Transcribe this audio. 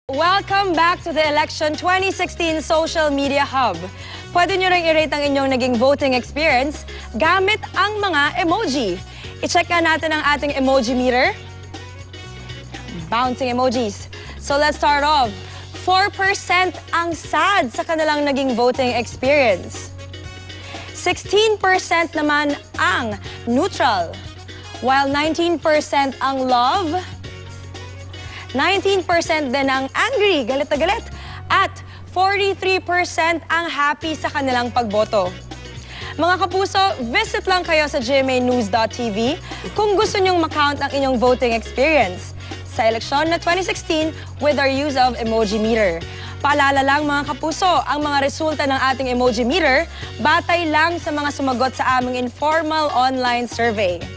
Welcome back to the Election 2016 Social Media Hub. Pwede nyo rin i-rate ang inyong naging voting experience gamit ang mga emoji. I-check nga natin ang ating emoji meter. Bouncing emojis. So let's start off. 4% ang sad sa kanilang naging voting experience. 16% naman ang neutral. While 19% ang love. 19% din ang angry, galit na galit, at 43% ang happy sa kanilang pagboto. Mga kapuso, visit lang kayo sa gmanews.tv kung gusto nyong makount ang inyong voting experience sa eleksyon na 2016 with our use of emoji meter. Paalala lang mga kapuso, ang mga resulta ng ating emoji meter batay lang sa mga sumagot sa aming informal online survey.